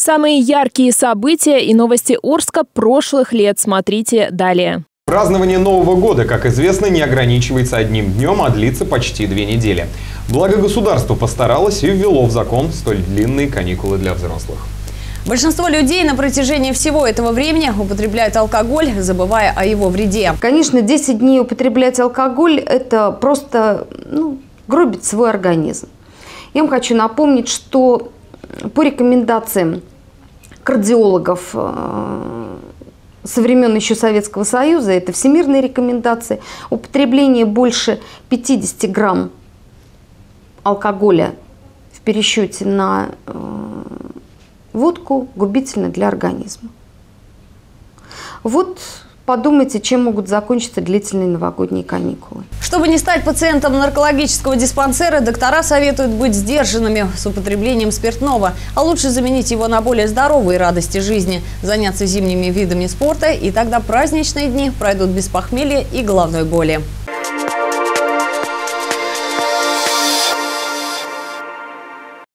Самые яркие события и новости Орска прошлых лет смотрите далее. Празднование Нового года, как известно, не ограничивается одним днем, а длится почти 2 недели. Благо государство постаралось и ввело в закон столь длинные каникулы для взрослых. Большинство людей на протяжении всего этого времени употребляют алкоголь, забывая о его вреде. Конечно, 10 дней употреблять алкоголь – это просто гробит свой организм. Я вам хочу напомнить, что по рекомендациям кардиологов со времен еще Советского Союза, это всемирные рекомендации, употребление больше 50 грамм алкоголя в пересчете на водку губительно для организма. Вот подумайте, чем могут закончиться длительные новогодние каникулы. Чтобы не стать пациентом наркологического диспансера, доктора советуют быть сдержанными с употреблением спиртного, а лучше заменить его на более здоровые радости жизни, заняться зимними видами спорта, и тогда праздничные дни пройдут без похмелья и головной боли.